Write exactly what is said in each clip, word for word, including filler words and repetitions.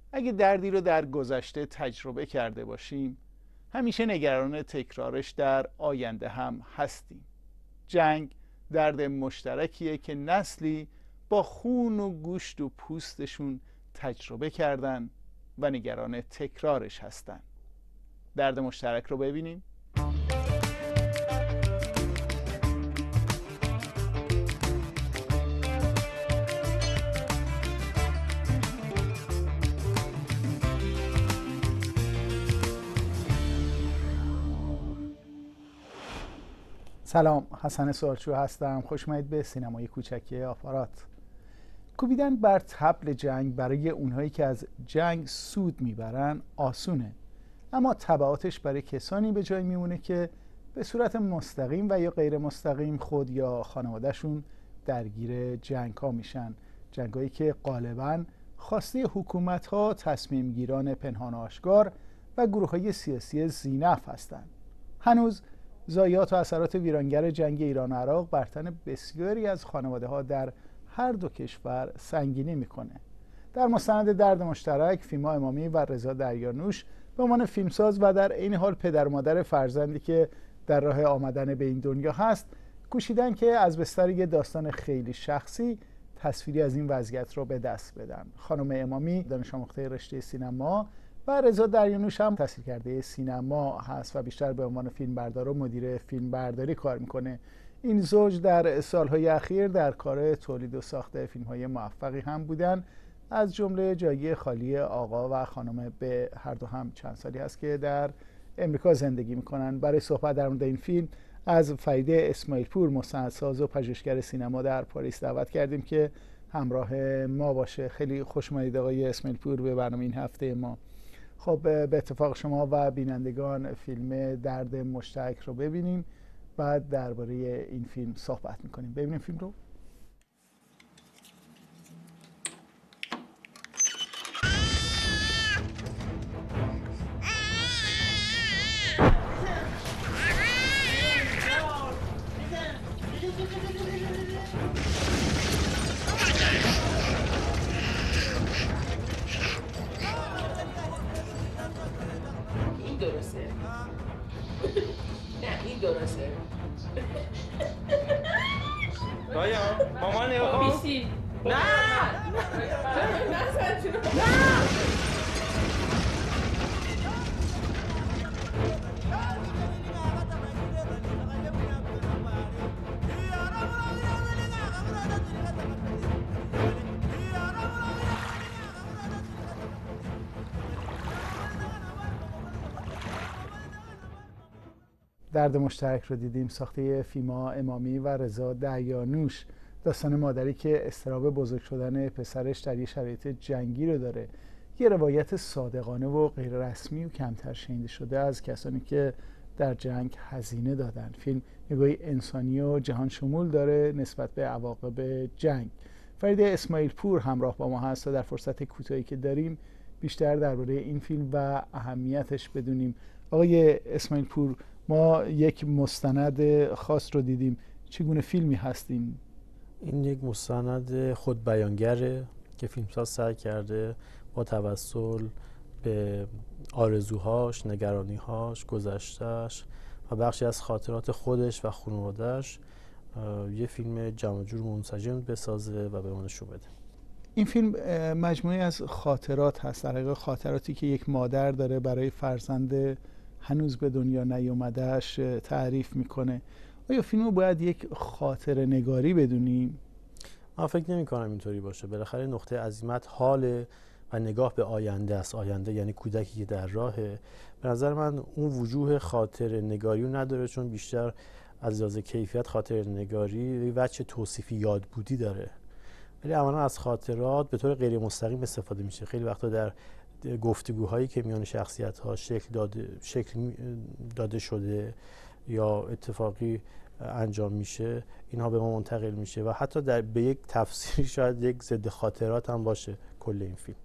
اگه دردی رو در گذشته تجربه کرده باشیم، همیشه نگران تکرارش در آینده هم هستیم. جنگ درد مشترکیه که نسلی با خون و گوشت و پوستشون تجربه کردن و نگران تکرارش هستن. درد مشترک رو ببینیم. سلام، حسن سوالچو هستم. خوش اومدید به سینمای کوچکی آپارات. کوبیدن بر طبل جنگ برای اونهایی که از جنگ سود میبرن آسونه، اما تبعاتش برای کسانی به جای میمونه که به صورت مستقیم و یا غیر مستقیم خود یا خانوادهشون درگیر جنگ ها میشن. جنگ هایی که غالباً خواسته حکومت ها، تصمیم گیران پنهان آشکار و گروه های سیاسی ذی‌نفع هستند. هنوز ضایعات و اثرات ویرانگر جنگ ایران و عراق بر تن بسیاری از خانواده ها در هر دو کشور سنگینی میکنه. در مستند درد مشترک، فیما امامی و رضا دریانوش به عنوان فیلمساز و در عین حال پدر و مادر فرزندی که در راه آمدن به این دنیا هست، کوشیدن که از بستر یه داستان خیلی شخصی تصویری از این وضعیت رو به دست بدن. خانم امامی دانش آموخته رشته سینما و رضا دریانوش هم تحصیل کرده سینما هست و بیشتر به عنوان فیلمبردار و مدیر فیلمبرداری کار میکنه. این زوج در سالهای اخیر در کار تولید و ساخت فیلم‌های موفقی هم بودن، از جمله جایگاه خالی آقا و خانم. به هر دو هم چند سالی هست که در امریکا زندگی میکنن. برای صحبت در مورد این فیلم از فریده اسماعیل پور، مستندساز و پژوهشگر سینما در پاریس دعوت کردیم که همراه ما باشه. خیلی خوش اومدید آقای اسماعیل پور به برنامه این هفته ما. خب به اتفاق شما و بینندگان فیلم درد مشترک رو ببینیم، بعد درباره این فیلم صحبت میکنیم. ببینیم فیلم رو. این درسته. نه این درسته. دایا مامان نگاه بیسی. نه. نه سنجونه. نه. درد مشترک رو دیدیم، ساخته فیما امامی و رضا دریانوش. داستان مادری که اضطراب بزرگ شدن پسرش در یه شرایط جنگی رو داره. یه روایت صادقانه و غیر رسمی و کمتر شنیده شده از کسانی که در جنگ هزینه دادن. فیلم نگاهی انسانی و جهان شمول داره نسبت به عواقب جنگ. فریده اسماعیل پور همراه با ما هست تا در فرصت کوتاهی که داریم بیشتر درباره این فیلم و اهمیتش بدونیم. آقای اسماعیل پور، ما یک مستند خاص رو دیدیم، چگونه فیلمی هستیم؟ این یک مستند خود بیانگره که فیلمساز سعی کرده با توسل به آرزوهاش، نگرانیهاش، گذشتهش و بخشی از خاطرات خودش و خانواده‌اش یه فیلم جمع جور منسجم بسازه و به ما نشون بده. این فیلم مجموعی از خاطرات هست، در واقع خاطراتی که یک مادر داره برای فرزند هنوز به دنیا نیومدهش تعریف میکنه. آیا فیلم رو باید یک خاطره نگاری بدونیم؟ من فکر نمی کنم اینطوری باشه. بالاخره نقطه عزیمت حال و نگاه به آینده است. آینده یعنی کودکی که در راهه. به نظر من اون وجوه خاطره نگاری رو نداره، چون بیشتر از لحاظ کیفیت خاطره نگاری وجه توصیفی یادبودی داره، ولی عملا از خاطرات به طور غیر مستقیم استفاده میشه. خیلی وقتا در گفتگوهایی که میان شخصیت‌ها شکل داده شکل داده شده یا اتفاقی انجام میشه، اینها به ما منتقل میشه و حتی در به یک تفسیر شاید یک ضد خاطرات هم باشه کل این فیلم.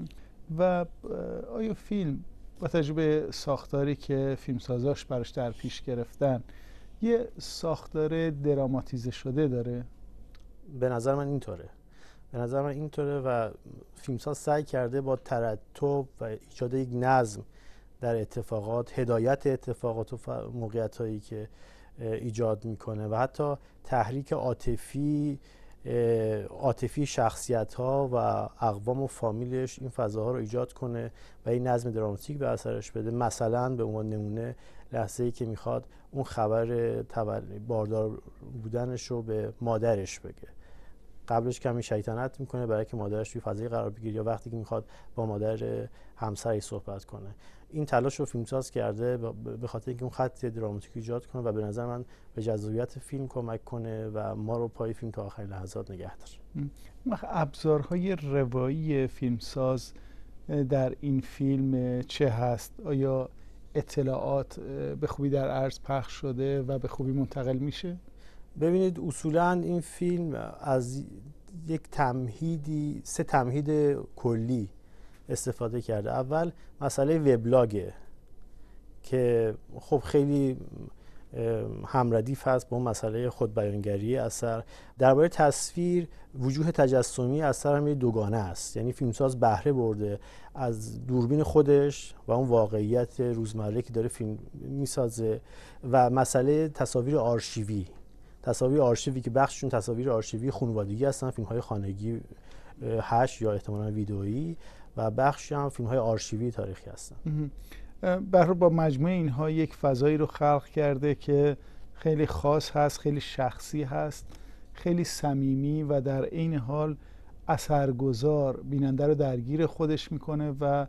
و آیا فیلم با تجربه ساختاری که فیلمسازاش براش در پیش گرفتن یه ساختار دراماتیزه شده داره؟ به نظر من اینطوره به نظر من اینطوره و فیلمساز سعی کرده با ترتب و ایجاد یک نظم در اتفاقات، هدایت اتفاقات و موقعیت‌هایی که ایجاد میکنه و حتی تحریک عاطفی عاطفی شخصیت‌ها و اقوام و فامیلش این فضاها رو ایجاد کنه و این نظم دراماتیک به اثرش بده. مثلا به عنوان نمونه لحظه‌ای که میخواد اون خبر باردار بودنش رو به مادرش بگه، قبلش کمی شیطنت میکنه برای که مادرش توی فضایی قرار بگیره، یا وقتی که میخواد با مادر همسرش صحبت کنه. این تلاش رو فیلمساز کرده به خاطر اینکه اون خط دراماتیک ایجاد کنه و به نظر من به جذابیت فیلم کمک کنه و ما رو پای فیلم تا آخرین لحظات نگه داره. ابزارهای روایی فیلمساز در این فیلم چه هست؟ آیا اطلاعات به خوبی در عرض پخش شده و به خوبی منتقل میشه؟ ببینید اصولاً این فیلم از یک تمهیدی سه تمهید کلی استفاده کرده. اول مسئله وبلاگه که خب خیلی همردیف هست با اون مسئله خودبیانگری اثر. درباره تصویر، وجوه تجسمی اثر هم دوگانه است، یعنی فیلمساز بهره برده از دوربین خودش و اون واقعیت روزمره که داره فیلم میسازه و مسئله تصاویر آرشیوی تصاویر آرشیوی که بخششون تصاویر آرشیوی خانوادگی هستن، فیلم‌های خانگی هش یا احتمالاً ویدئویی، و بخشی هم فیلم‌های آرشیوی تاریخی هستن. بهر با مجموعه اینها یک فضایی رو خلق کرده که خیلی خاص هست، خیلی شخصی هست، خیلی صمیمی و در عین حال اثرگذار، بیننده رو درگیر خودش میکنه و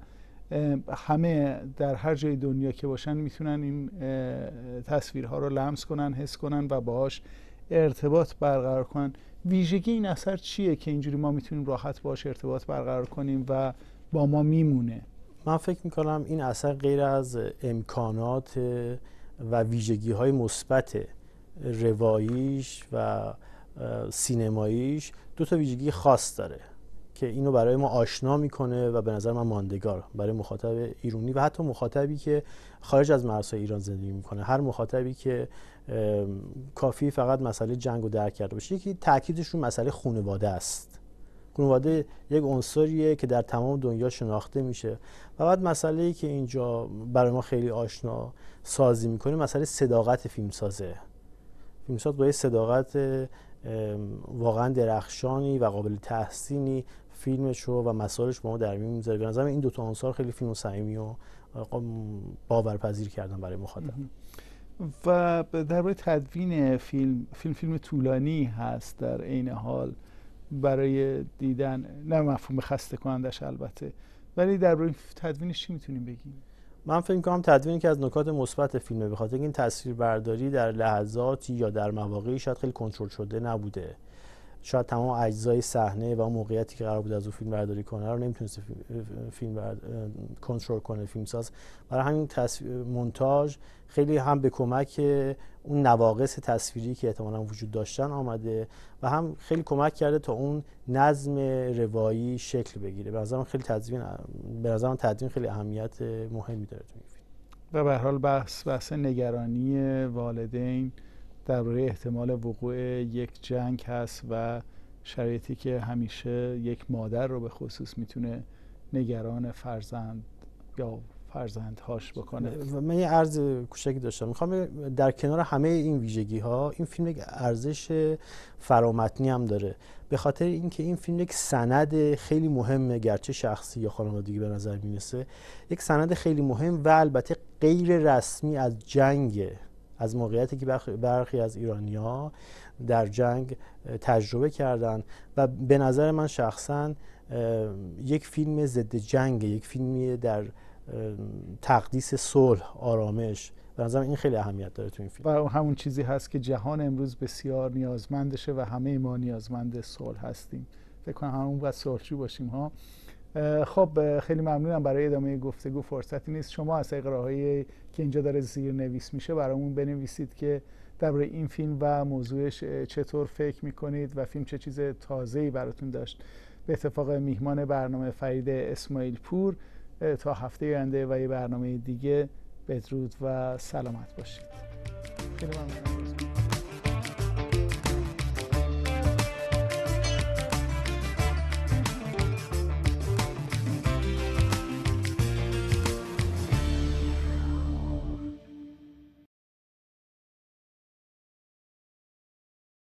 همه در هر جای دنیا که باشن میتونن این تصویرها رو لمس کنن، حس کنن و باهاش ارتباط برقرار کنن. ویژگی این اثر چیه که اینجوری ما میتونیم راحت باهاش ارتباط برقرار کنیم و با ما میمونه؟ من فکر میکنم این اثر غیر از امکانات و ویژگی های مثبت رواییش و سینماییش دو تا ویژگی خاص داره که اینو برای ما آشنا میکنه و به نظر من ماندگار برای مخاطب ایرانی و حتی مخاطبی که خارج از مرزهای ایران زندگی میکنه. هر مخاطبی که کافی فقط مسئله جنگ رو درک کرده باشه. یکی تاکیدش رو مسئله خانواده است. خانواده یک عنصریه که در تمام دنیا شناخته میشه و بعد مسئله‌ای که اینجا برای ما خیلی آشنا سازی میکنه مسئله صداقت فیلمسازه. فیلمساز با صداقت واقعا درخشانی و قابل تحسینی فیلمش رو و مسائلش با ما در میون میذاره. به نظر من این دو تا عنصر خیلی فیلم صمیمی و باورپذیر کردن برای مخاطب. و درباره تدوین فیلم، فیلم فیلم طولانی هست در عین حال برای دیدن، نه مفهوم خسته کنندش البته، ولی درباره تدوینش چی میتونیم بگیم؟ من فکر می‌کنم تدوین که از نکات مثبت فیلمه، به خاطر این تصویربرداری در لحظاتی یا در مواقعی شاید خیلی کنترل شده نبوده. شاید تمام اجزای صحنه و اون موقعیتی که قرار بود از اون فیلم برداری کنه رو نمیتونست فیلم برد... کنترل کنه فیلمساز. برای همین تصویر مونتاژ خیلی هم به کمک اون نواقص تصویری که احتمالاً وجود داشتن آمده و هم خیلی کمک کرده تا اون نظم روایی شکل بگیره. به نظرم خیلی تدوین به نظرم تدوین خیلی اهمیت مهمی داره تو این فیلم. و به هر حال بحث بحث نگرانی والدین درباره احتمال وقوع یک جنگ هست و شرایطی که همیشه یک مادر رو به خصوص میتونه نگران فرزند یا فرزندهاش بکنه. من یه عرض کوچکی داشتم، میخوام در کنار همه این ویژگی ها این فیلم یک ارزش فرامتنی هم داره، به خاطر اینکه این فیلم یک سند خیلی مهمه، گرچه شخصی یا خانوادگی به نظر میرسه، یک سند خیلی مهم و البته غیر رسمی از جنگ، از موقعیتی که برخی از ایرانی‌ها در جنگ تجربه کردن و به نظر من شخصاً یک فیلم ضد جنگ، یک فیلمی در تقدیس صلح، آرامش. به نظرم این خیلی اهمیت داره تو این فیلم. و همون چیزی هست که جهان امروز بسیار نیازمندشه و همه ما نیازمند صلح هستیم. فکر کنم همون باید صلحجو باشیم ها. خب خیلی ممنونم. برای ادامه گفتگو فرصتی نیست. شما از طریق راههایی که اینجا داره زیر نویس میشه برامون بنویسید که درباره این فیلم و موضوعش چطور فکر میکنید و فیلم چه چیز تازه‌ای براتون داشت. به اتفاق میهمان برنامه فرید اسماعیل پور، تا هفته آینده و یه برنامه دیگه بدرود و سلامت باشید. خیلی ممنونم.